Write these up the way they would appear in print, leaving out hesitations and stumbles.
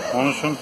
Konuşun.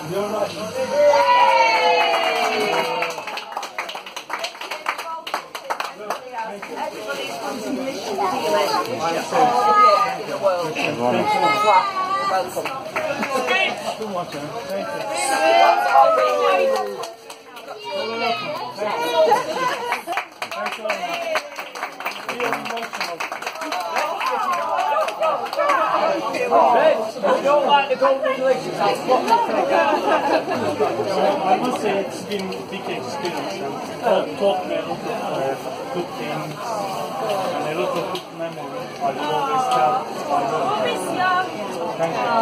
I must say it's been a big experience and taught me a lot of good things and a lot of good memories. I will always tell my daughter. Thank you.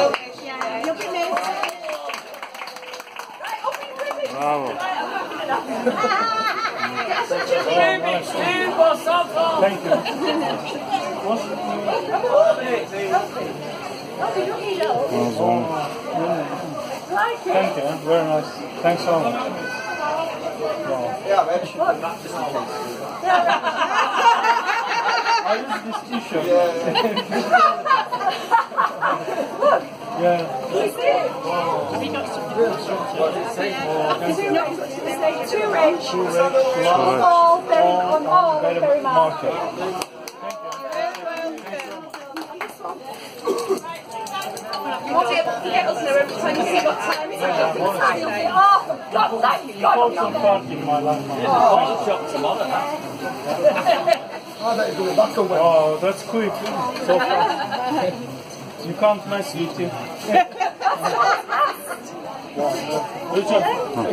Bravo. Thank you. Thank you, very nice. Thanks so much. Wow. I use this t-shirt. Yeah. Too rich. All very market. You won't be able to get us there every time you see what time it is. Oh, God, thank you. Important part in my life. Oh, that's quick. So fast. You can't mess with him. Recep.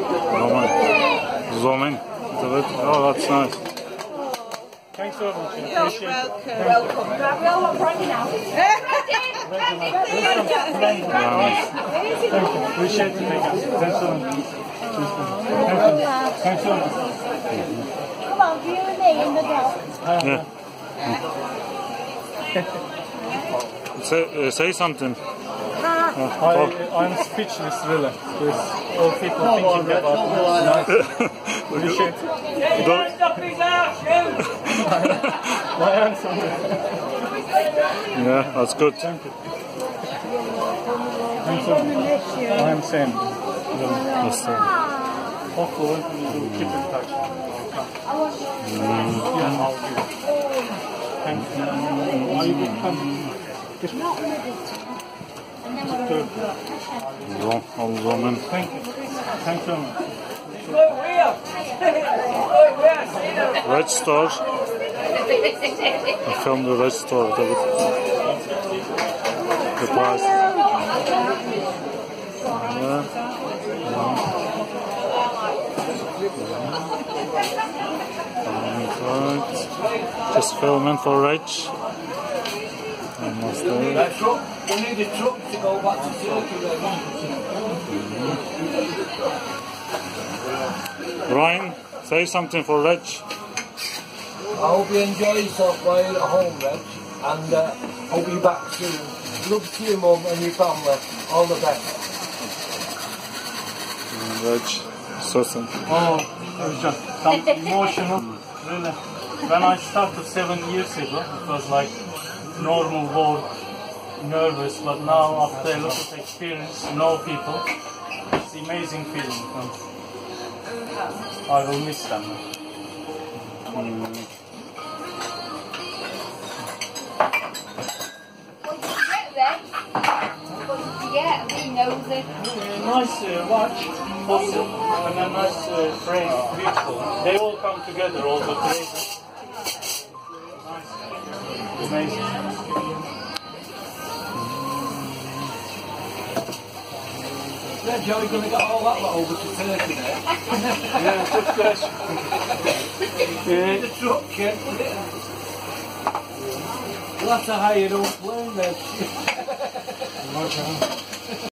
Zoom in. Oh, that's nice. Thanks very much. You're welcome. Right, we all want brandy now. Thank you. Appreciate it. Thanks so much. Thanks so much. Come on, you and me in the dog. Yeah. Say something. I'm speechless, really. With all people thinking about it. Appreciate it. My answer. Yeah, that's good. Thank you. Thanks so much. I'm Sam. Yes, sir. Hopefully we will keep in touch. Thank you. Are you good company? Zoom in. Thank you. Thanks so much. Red Store. I filmed the Red Store. The price. Right. Just filming for Reg. Almost there. We need a truck to go back to Turkey. Doreen, say something for Reg. I hope you enjoy yourself while you're at home, Reg, and hope you're back soon. Love to your mum and your family. All the best. Reg, certain. Oh, it was just some emotional, really. When I started 7 years ago, it was like normal war, nervous, but now after a lot of experience, know people, it's an amazing feeling. I will miss them. Nice watch, awesome, and a nice frame, beautiful. They all come together, all the three. Nice, amazing. Yeah, Joe, you're going to get all that lot over to Turkey there. Yeah, good question. The truck, yeah. We'll have to hire your own plane then.